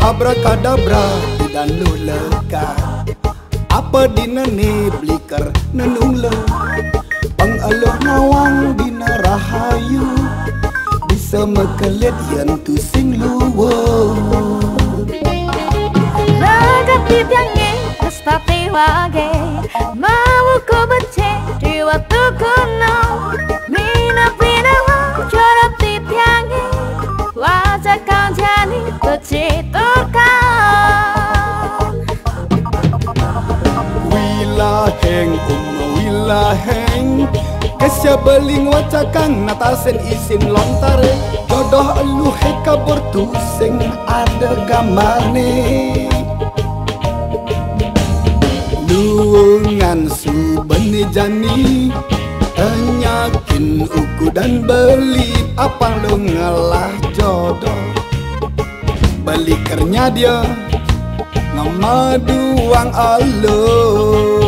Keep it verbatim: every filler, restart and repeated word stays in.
Abrakadabra dan luleka apa dina ne bliker nenunglo pangaloh nawang dina rahayu bisa mekelet yang tu sing luwo Lagat bibyange pastati wage mau ku bece di waktu kuno mina pina wa jorot bibyange wajah kau jadi pecitukan wilaheng umma wilaheng kesya beling wacakang natasen isin lontare jodoh elu heka bertusing ada gamane luungan su beni jani penyakin uku dan beli apa lu ngalah jodoh belikernya dia ngamaduang alo